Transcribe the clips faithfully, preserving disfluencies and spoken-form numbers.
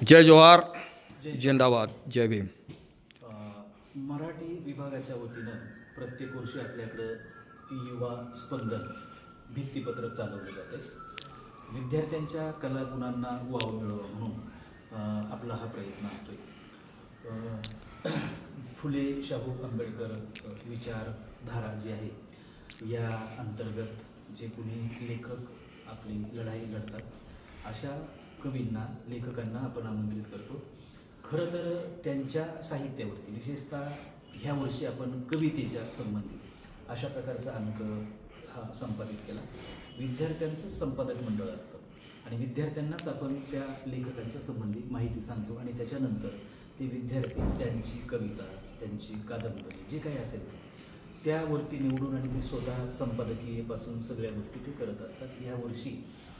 जय जोहार, जिंदाबाद, जय भीम. मराठी विभागाच्या वतीनं प्रत्येक वर्षी आपल्याकडं युवा स्पंदन भित्तीपत्रक चालवलं जाते. विद्यार्थ्यांच्या कलागुणांना वाव मिळावं म्हणून आपला हा प्रयत्न असतोय. फुले शाहू आंबेडकर विचारधारा जी आहे या अंतर्गत जे कुणी लेखक आपली लढाई लढतात अशा कवींना, लेखकांना आपण आमंत्रित करतो. खरं तर त्यांच्या साहित्यावरती विशेषतः ह्या वर्षी आपण कवितेच्या संबंधित अशा प्रकारचा अंक हा संपादित केला. विद्यार्थ्यांचं संपादक मंडळ असतं आणि विद्यार्थ्यांनाच आपण त्या लेखकांच्या संबंधी माहिती सांगतो आणि त्याच्यानंतर ते विद्यार्थी त्यांची कविता, त्यांची कादंबरी जे काही असेल त्यावरती निवडून आणि ते स्वतः संपादकीयपासून सगळ्या गोष्टी ते करत असतात. यावर्षी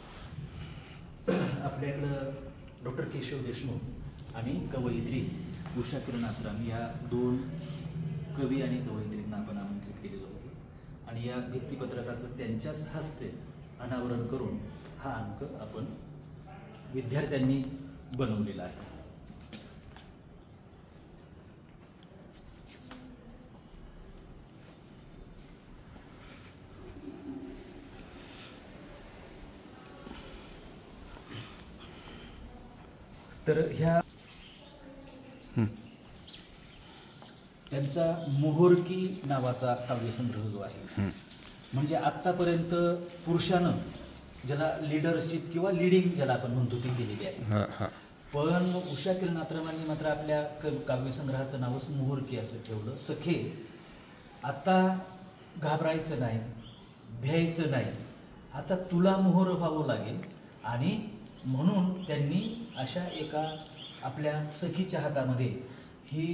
आपल्याकडं डॉक्टर केशव देशमुख आणि कवयित्री उषा किरण आत्राम या दोन कवी आणि कवयित्रींना आपण आमंत्रित केलेलं होतं आणि या भित्तीपत्रकाचं त्यांच्याच हस्ते अनावरण करून हा अंक आपण विद्यार्थ्यांनी बनवलेला आहे. तर ह्या त्यांचा मोहोरकी नावाचा काव्यसंग्रह जो आहे, म्हणजे आत्तापर्यंत पुरुषानं ज्याला लिडरशिप किंवा लिडिंग ज्याला आपण म्हणतो ती केलेली आहे. पण उषा किरण आत्रामांनी मात्र आपल्या काव्यसंग्रहाचं नावच मोहोरकी असं ठेवलं. सखे आता घाबरायचं नाही, भ्यायचं नाही, आता तुला मोहर व्हावं लागेल. आणि म्हणून त्यांनी अशा एका आपल्या सखीच्या हातामध्ये ही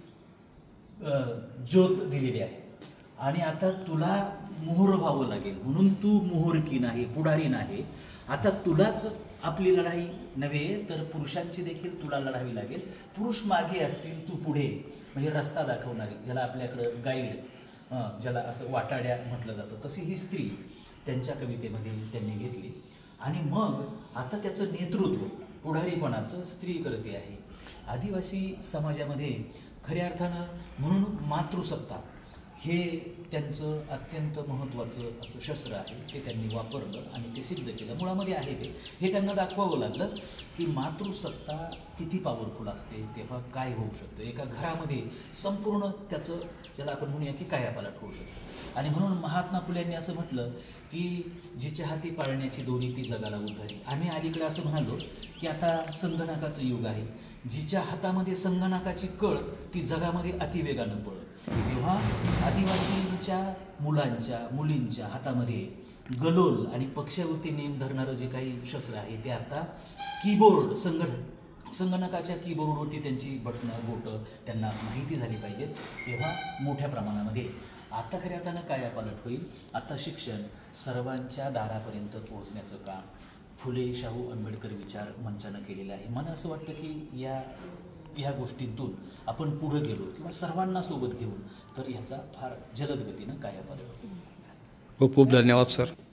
ज्योत दिलेली आहे आणि आता तुला मोहर व्हावं लागेल. म्हणून तू मोहोरकी नाही, पुढारी नाही, आता तुलाच आपली लढाई नव्हे तर पुरुषांची देखील तुला लढावी लागेल. पुरुष मागे असतील, तू पुढे, म्हणजे रस्ता दाखवणारी, ज्याला आपल्याकडं गाईड, ज्याला असं वाटाड्या म्हटलं जातं, तशी ही स्त्री त्यांच्या कवितेमध्ये त्यांनी घेतली. आणि मग आता त्याचं नेतृत्व, पुढारीपणाचं स्त्री करते आहे. आदिवासी समाजामध्ये खऱ्या अर्थानं म्हणून मातृसत्ता हे त्यांचं अत्यंत महत्त्वाचं असं शस्त्र आहे. ते त्यांनी वापरलं आणि ते सिद्ध केलं. मुळामध्ये आहे ते हे त्यांना दाखवावं लागलं की मातृसत्ता किती पॉवरफुल असते, तेव्हा काय होऊ शकतं. एका घरामध्ये संपूर्ण त्याचं ज्याला आपण म्हणूया की कायापालट होऊ शकतं. आणि म्हणून महात्मा फुले यांनी असं म्हटलं की जिच्या हाती पाळण्याची दोरी ती जगाला उद्धारी. आम्ही अलीकडे असं म्हणालो की आता संगणकाचं युग आहे, जिच्या हातामध्ये संगणकाची कळ ती जगामध्ये अतिवेगानं पळत. तेव्हा आदिवासींच्या मुलांच्या मुलींच्या हातामध्ये गलोल आणि पक्षावरती नेम धरणारं जे काही शस्त्र आहे ते आता कीबोर्ड, संगणक संगणकाच्या कीबोर्डवरती त्यांची बटणं, बोटं त्यांना माहिती झाली पाहिजेत. तेव्हा मोठ्या प्रमाणामध्ये आता खऱ्या अर्थानं कायापालट होईल. आता शिक्षण सर्वांच्या दारापर्यंत पोहोचण्याचं काम फुले शाहू आंबेडकर विचार मंचानं केलेलं आहे. मला असं वाटतं की या ह्या गोष्टींतून आपण पुढं गेलो किंवा सर्वांना सोबत घेऊन तर ह्याचा फार जलद गतीनं कायापालट होईल. खूप खूप धन्यवाद सर.